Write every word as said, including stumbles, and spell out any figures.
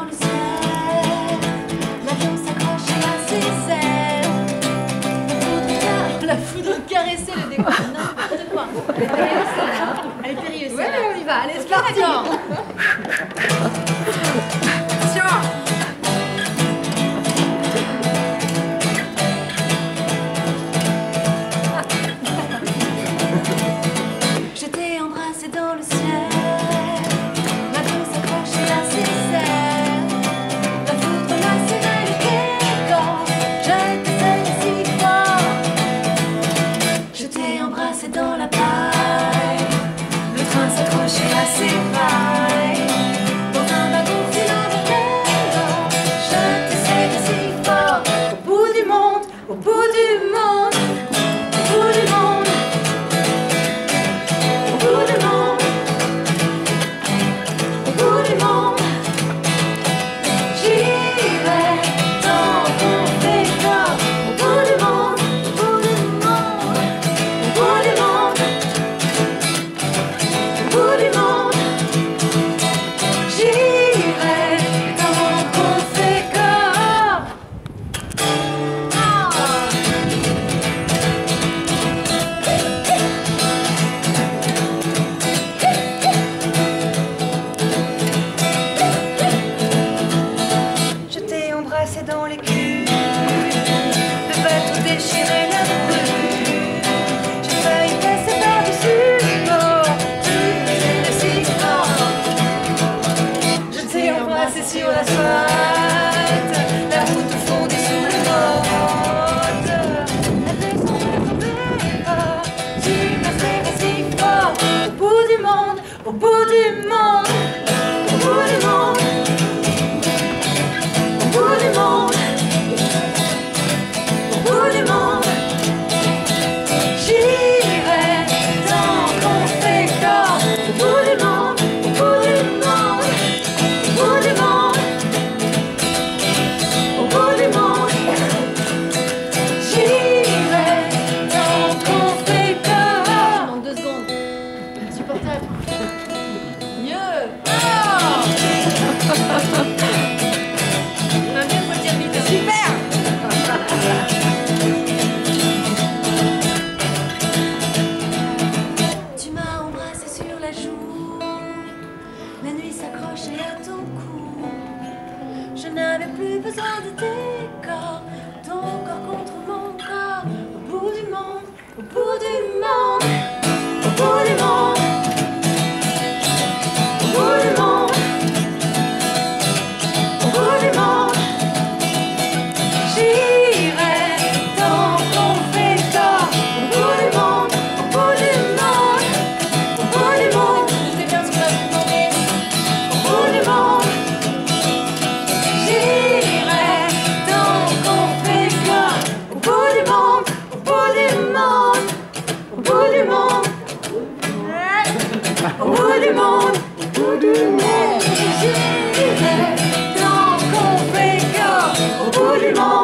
dans le ciel, l'avion s'accrochait à ses ailes. La foudre caressait le décor. N'importe quoi. Elle est périlleuse, celle-là. Elle est périlleuse. Ouais, mais on y va. Allez, c'est parti. Je t'ai embrassé dans le ciel, l'avion s'accrochait à ses ailes. La foudre m'a serré le décor, je t'ai si fort. Je t'ai embrassé dans la paille, le train s'accrochait à ses rails. Dans un wagon filant de terre, je t'ai serré si fort. Au bout du monde, au bout du monde, au bout du monde. Dans les culs, le bateau déchirait la brume. J'ai failli passer par-dessus le bord, tu faisais si fort. Je t'ai embrassé sur l'asphalte, la route fondée sous le mode. La descente tombée pas, tu m'as serré si fort. Au bout du monde, au bout du monde, au bout du monde. La nuit s'accrochait à ton cou. Je n'avais plus besoin de tes corps, ton corps contre mon corps. Au bout du monde, au bout du monde, au bout du monde, au bout du monde, au bout du monde. J'irai tant qu'on fait tort. Au bout du monde, au bout du monde, au bout du monde. Je sais bien ce que tu vas me demander. Au bout du monde, j'irai tant qu'on fait tort. Au bout du monde, au bout du monde, au bout du monde, au bout du monde, au bout du monde. J'irai tant qu'on fait tort. Au bout du monde.